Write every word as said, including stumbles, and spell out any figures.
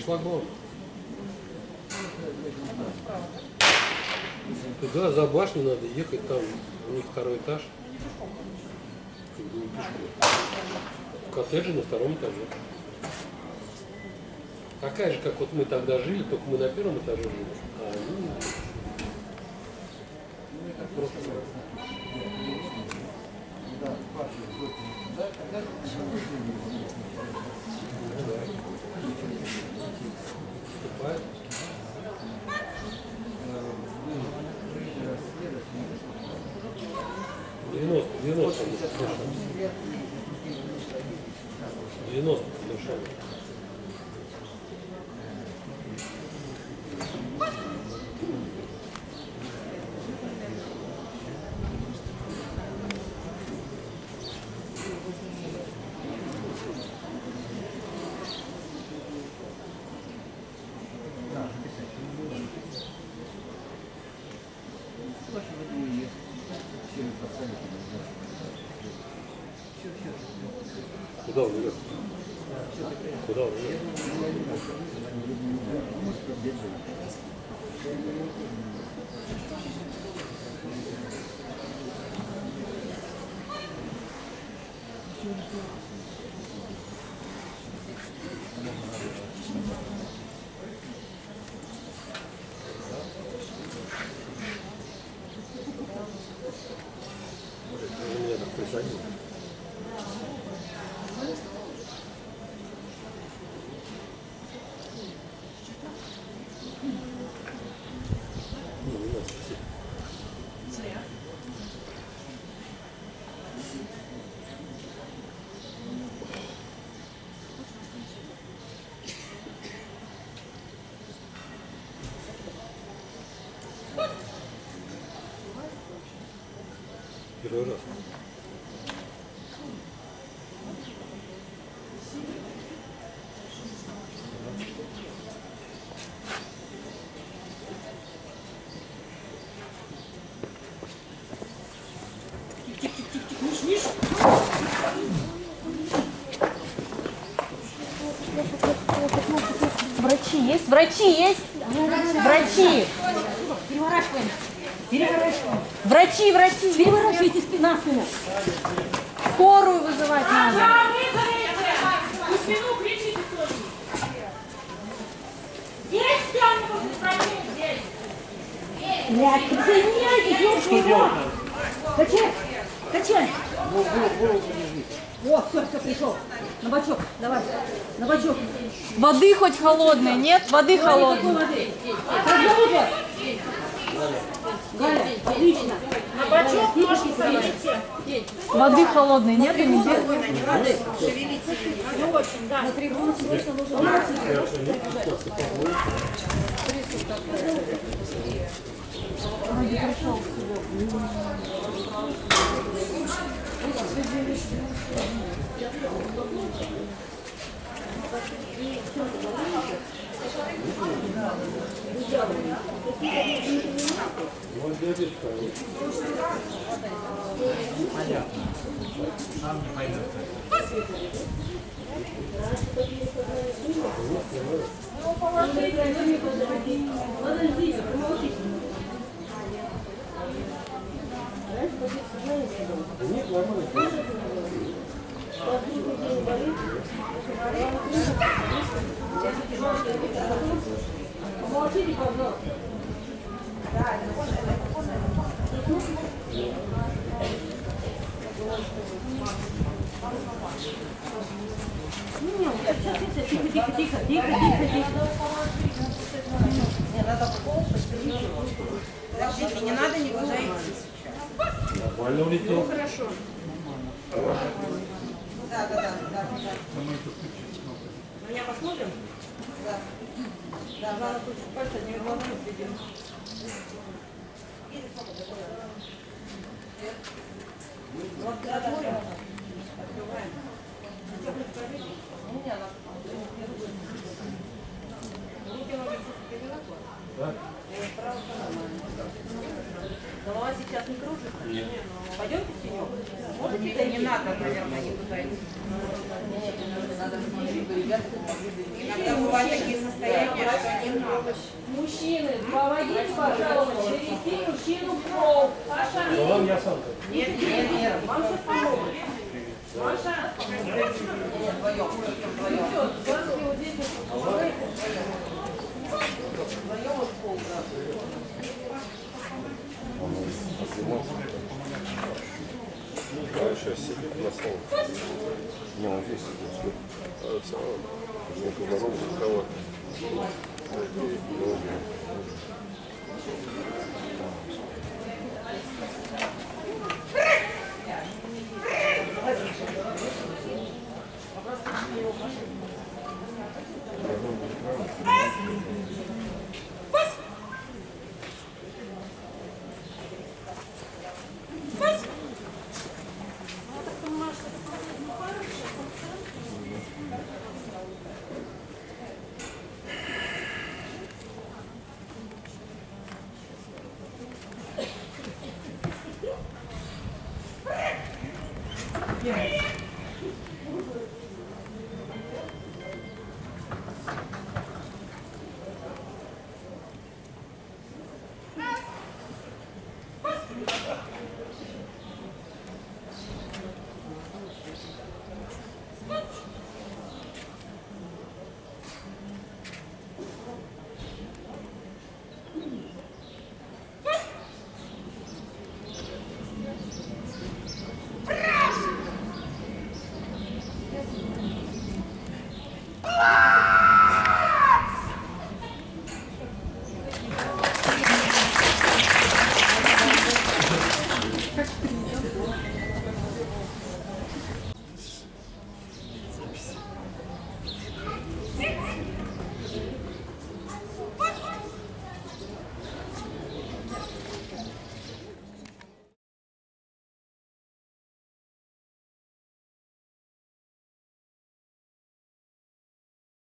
шлагбаум. Туда за башню надо ехать, там у них второй этаж. В коттедже на втором этаже. Такая же, как вот мы тогда жили, только мы на первом этаже жили. А они... Просто... Вступает. девяносто, девяносто девяносто совершенно. Куда он идет? Куда он идет? Меня так присадил. Первый раз. Врачи есть? Врачи есть? Врачи! Переворачиваем. Переворачиваем. Врачи, врачи! Переворачивайте спина, спину. Скорую вызывать надо. Спину кричите тоже. Здесь тянем, здесь. Блядь, присоединяйтесь, ёпта. Качай, качай. О, все, все, пришел. На бочок, давай, на бочок. Воды хоть холодной, нет? Воды холодной. Воды. Как зовут вас? Галя, отлично. На бочок ножки шевелите. Воды холодной нет? И не бегает? Воды шевелите. Ну, очень, да. На трибуну срочно нужно. Вот диабет. Понятно. Сам не поймет. Нет, нормально. Помолчите, пожалуйста. Тихо, тихо, тихо, тихо, тихо, тихо. Не надо подождите, не надо, не ложитесь сейчас. Нормально улетел. Ну, хорошо. Да, да, да, да, да. На меня посмотрим? Да. Да, надо тут пальцы одними глазами следим. Вот, откроем. Открываем. У меня Да? голова сейчас не кружится? Нет. Пойдемте в тенек? Можете? Не надо, наверное, не туда идти. Иногда бывают такие состояния. пожалуйста, перевести мужчину в кровь. Саша, Но вам я сам. Нет, нет, нет. вам сейчас помогут. Маша, Нет, вдвоем, вдвоем. все, смотри, вот здесь вот помогай. Вдвоем вот пол, да. А сейчас сидит на стол. Не, он здесь сидит. А все равно. Не поздоровался, кого. Yes.